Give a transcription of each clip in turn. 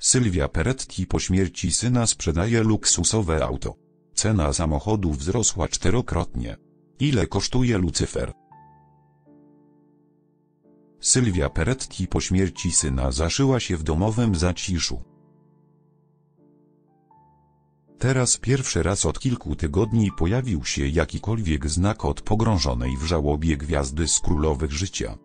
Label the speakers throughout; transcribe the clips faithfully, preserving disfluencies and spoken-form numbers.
Speaker 1: Sylwia Peretti po śmierci syna sprzedaje luksusowe auto. Cena samochodu wzrosła czterokrotnie. Ile kosztuje Lucyfer? Sylwia Peretti po śmierci syna zaszyła się w domowym zaciszu. Teraz pierwszy raz od kilku tygodni pojawił się jakikolwiek znak od pogrążonej w żałobie gwiazdy z Królowych Życia.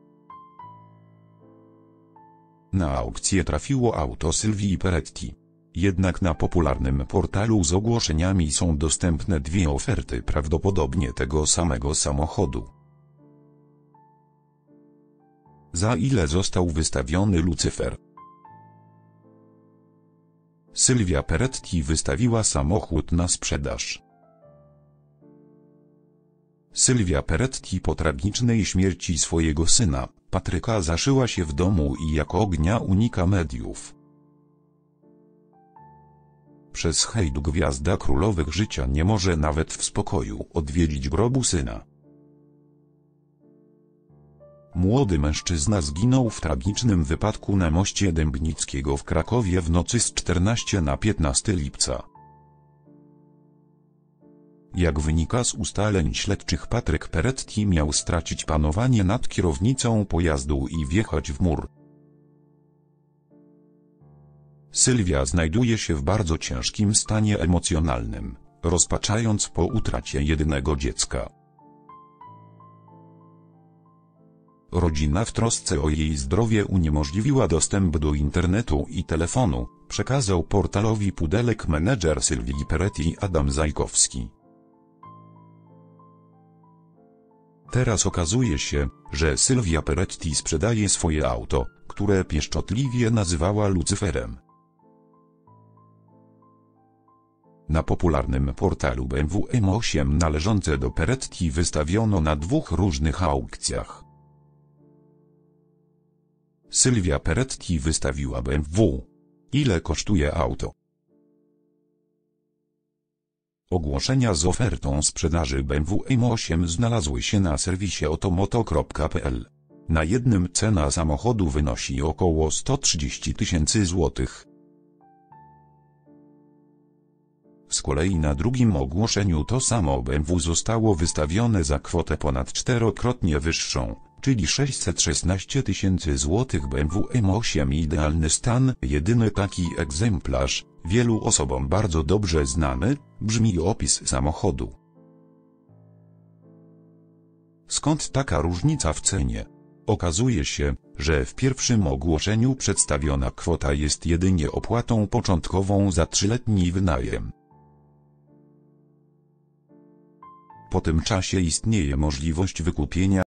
Speaker 1: Na aukcję trafiło auto Sylwii Peretti. Jednak na popularnym portalu z ogłoszeniami są dostępne dwie oferty prawdopodobnie tego samego samochodu. Za ile został wystawiony Lucyfer? Sylwia Peretti wystawiła samochód na sprzedaż. Sylwia Peretti po tragicznej śmierci swojego syna, Patryka, zaszyła się w domu i jak ognia unika mediów. Przez hejt gwiazda Królowych Życia nie może nawet w spokoju odwiedzić grobu syna. Młody mężczyzna zginął w tragicznym wypadku na moście Dębnickiego w Krakowie w nocy z czternastego na piętnastego lipca. Jak wynika z ustaleń śledczych, Patryk Peretti miał stracić panowanie nad kierownicą pojazdu i wjechać w mur. Sylwia znajduje się w bardzo ciężkim stanie emocjonalnym, rozpaczając po utracie jedynego dziecka. Rodzina w trosce o jej zdrowie uniemożliwiła dostęp do internetu i telefonu, przekazał portalowi Pudelek menedżer Sylwii Peretti Adam Zajkowski. Teraz okazuje się, że Sylwia Peretti sprzedaje swoje auto, które pieszczotliwie nazywała Lucyferem. Na popularnym portalu B M W M osiem należące do Peretti wystawiono na dwóch różnych aukcjach. Sylwia Peretti wystawiła B M W. Ile kosztuje auto? Ogłoszenia z ofertą sprzedaży B M W M osiem znalazły się na serwisie otomoto kropka p l. Na jednym cena samochodu wynosi około sto trzydzieści tysięcy złotych. Z kolei na drugim ogłoszeniu to samo B M W zostało wystawione za kwotę ponad czterokrotnie wyższą, czyli sześćset szesnaście tysięcy złotych. B M W M osiem idealny stan, jedyny taki egzemplarz, wielu osobom bardzo dobrze znany, brzmi opis samochodu. Skąd taka różnica w cenie? Okazuje się, że w pierwszym ogłoszeniu przedstawiona kwota jest jedynie opłatą początkową za trzyletni wynajem. Po tym czasie istnieje możliwość wykupienia